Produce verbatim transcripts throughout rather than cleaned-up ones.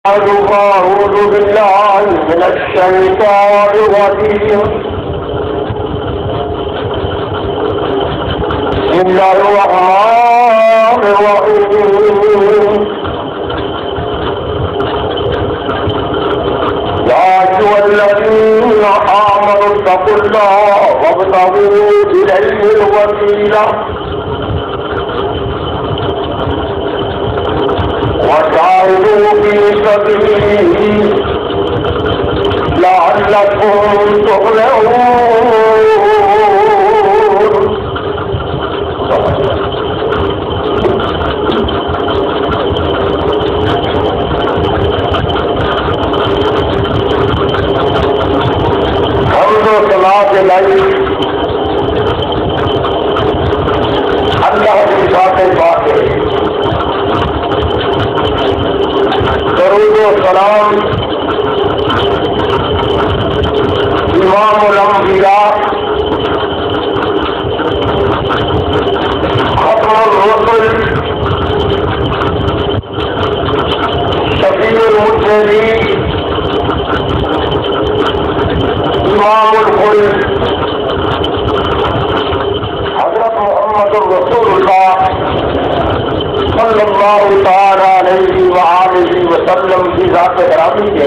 أعوذ بالله من الشيطان الرجيم. بسم الله الرحمن الرحيم. يا أيها الذين آمنوا اتقوا الله وابتغوا إليه الوسيلة وجاهدوا في سبيله لعلكم تفلحون. حمد و ثنا کے لیے اللہ کی ذات پاک ہے. درود و سلام امام الانبیاء ختم الرسل شفیع المرسلین امام الخلد حضرت محمد رسول اللہ صلی اللہ تعالی علیہ وآلہ وسلم کی ذات گرامی کے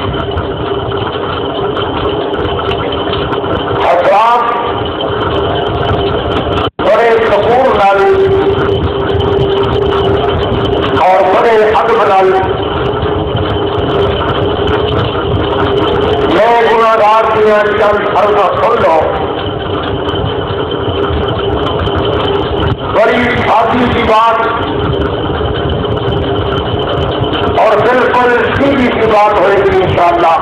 حضرات بڑے سکون نال اور بڑے ادب نال میں گناہگار دیا چند فرضاں سن لو. بڑی سادی سی بات اور بالکل سیدھی سی بات ہوئے گی انشاءاللہ،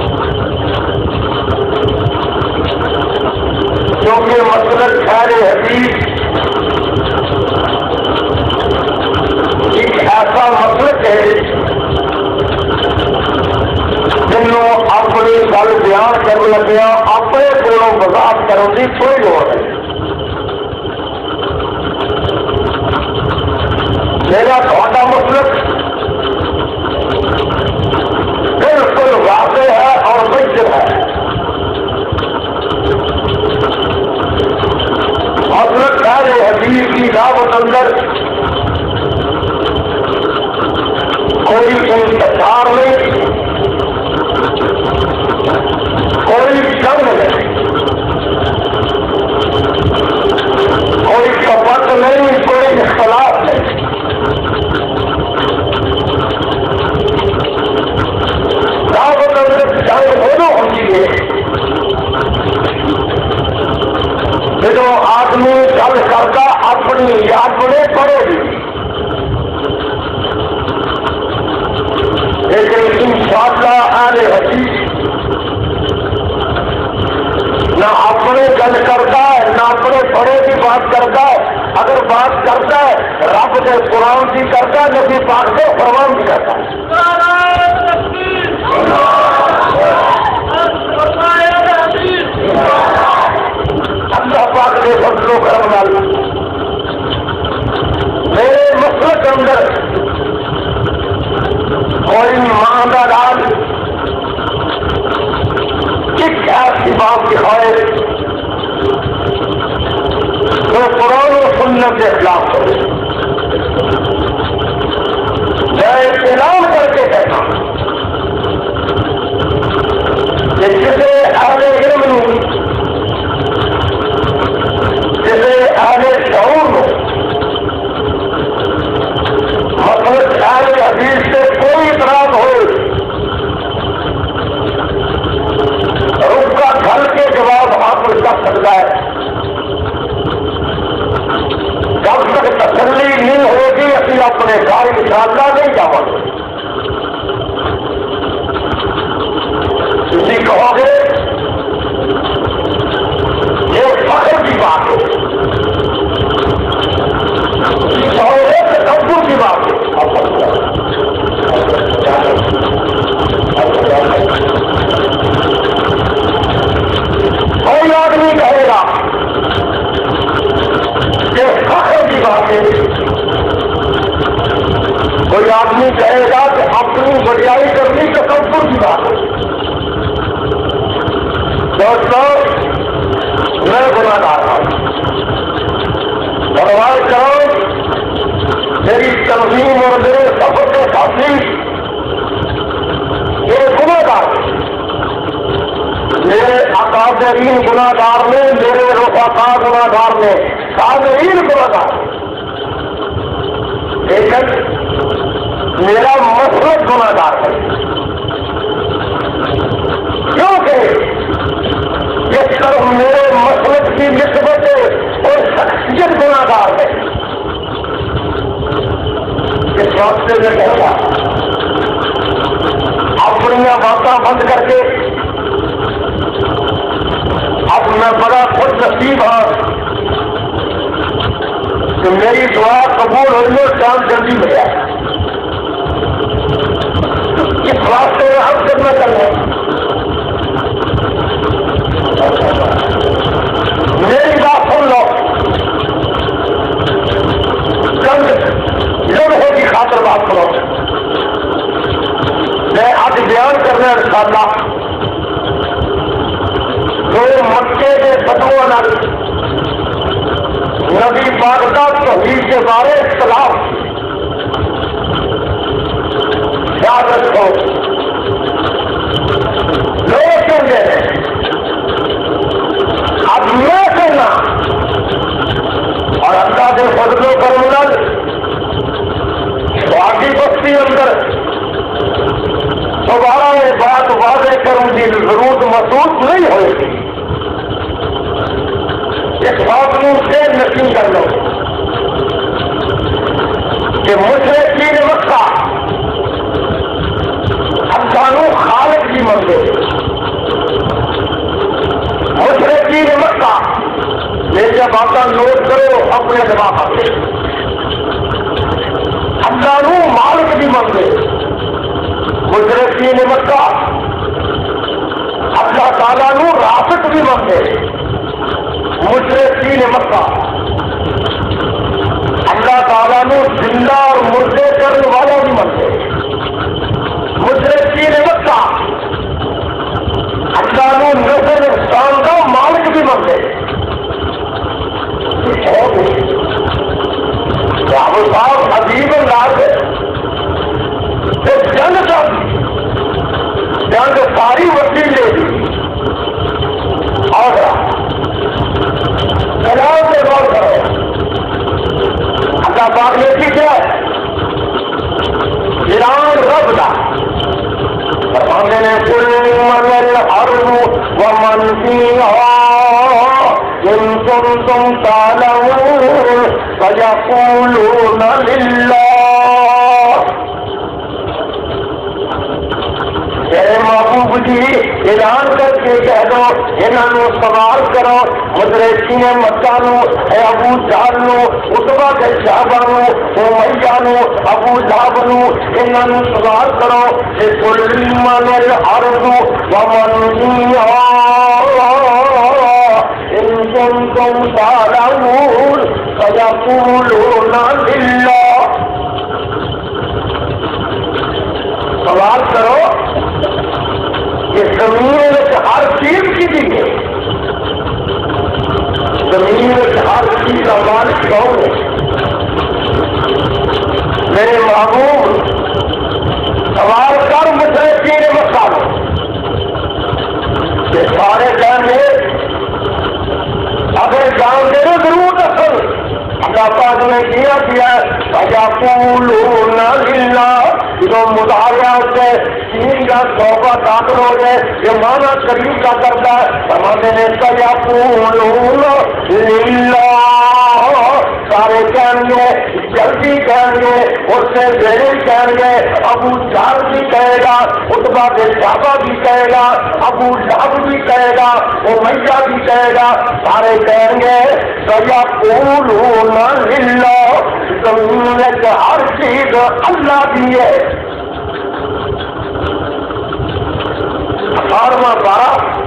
کیونکہ مسلک خیر حدیث ایک ایسا مسلک ہے جنوں اپنی گل بیان کر لگیا اپنے کولوں وضاحت کرنے کی کوئی لوڑ نہیں. میرا تھوڑا مسلک بالکل واضح ہے اور بہتر ہے. مسلک خیر حدیث کی دعوت اندر کوئی انتظار نہیں، کوئی جنگ نہیں، کوئی کپٹ نہیں، کوئی اختلاف نہیں. دعوت اندر جنگ دونوں ہوتی ہے جب آدمی گل کرتا اپنی اپنے پڑے گی، لیکن انشاءاللہ اہل حدیث نہ اپنے گل کرتا ہے نہ اپنے بڑے کی بات کرتا ہے. اگر بات کرتا ہے رب کے قرآن کی کرتا ہے، نبی پاک سے فرمان بھی کرتا ہے. اللہ پاک کے فضل و کرم نال میرے مسلک کے اندر کوئی ماں کا لال ایک ایسی بات دکھائے جو قرآن و سنت کے خلاف ہو. میں اعلان کر کے کہتا ہوں کہ جسے اہل علم نو، جسے اہل شعور نو مطلب اہل حدیث سے کوئی اعتراض ہو، رک کا گھل کے جواب حاصل کر سکتا ہے. جب تک تسلی نہیں ہوگی اسی اپنے گھر انشاءاللہ نہیں جاؤں گے. دوستوں میں گناہ گار ہوں، پرواز کرو میری تنظیم اور میرے سفر کے ساتھی یہ گناہ گار میرے اکابرین گناہ گار نے، میرے رفقا گناہ گار نے، سامعین گناہ گار، لیکن میرا مسلک گناہ گار ہے، کیونکہ جس طرح میرے مسلک کی نسبت اور شخصیت گناہ گار ہے، اس واسطے میں کہوں گا اپنی باتیں بند کر کے اب میں بڑا خوش نصیب ہوں کہ میری دعا قبول ہوئی اور چاند جلدی ملا، اس واسطے میں ہم خدمت کر رہے ہیں۔ میری بات سن لو، چند لمحے کی خاطر بات کرو، میں آج بیان کرنا انشاءاللہ جو مکے کے بدو نبی پاک کا توحید کے بارے اختلاف، یاد رکھو لوگ کہیں گے اب میں کہنا اور اللہ کے فضل و کرم باقی بستی اندر دوبارہ یہ بات واضح کروں کی ضرورت محسوس نہیں ہوئے گی، اس بات سے نشین کر لو کہ مشرقین مکہ افغانوں خالق کی منگے، مشرقین مکہ یہ جب آتا نوٹ کرو اپنے دماغ سے، افغانوں مالک کی منگے، مشرقین مکہ اللہ تعالیٰ نو رافت بھی منگے، مشرقین مکہ اللہ تعالیٰ نو زندہ اور مردے کرنے والا بھی منگے، مشرقین مکہ اللہ نو نظر انسان کا مالک بھی منگے۔ راہل صاحب عجیب انداز ہے کہ جنگ کا جنگ ساری وسیع لے لی اور کلام سے غور کرو، اللہ پاک نے سیکھا ہے ایران رب کا فرمانے نے کل من الارض ومن فیہا ان کنتم تعلمون فیقولون للہ، میرے محبوب جی اعلان کر کے کہہ دو انہوں سوال کرو مدرسین مکہ نو، اے ابو جہل نو، عتبہ کے صحابہ نو، امیہ نو، ابو لہب نو، انہوں سوال کرو کہ کل من الارض ومن فیہا ان کنتم تعلمون فیقولون للہ، سوال کرو کہ زمین میں ہر چیز کی دی ہے، زمین میں ہر چیز کا مالک کون ہے؟ میرے محبوب سوال کر مشرقین مکہ کہ سارے جان میں اگر جان دے ضرور اصل اللہ پاک نے کیا کیا فیقولون للہ، جو مظاہرہ سے تین کا توبہ داخل ہو جائے یہ مانا قریب کا کرتا ہے، ہمارے نے فیقولون للہ، سارے کہیں گے جلدی کہیں گے، اس سے دیر کہیں گے، ابو جہل بھی کہے گا، عتبہ کے صحابہ بھی کہے گا، ابو لہب بھی کہے گا، امیہ بھی کہے گا، سارے کہیں گے فیقولون للہ، زمین میں ہر چیز اللہ کی ہے۔ اٹھارہواں بارہ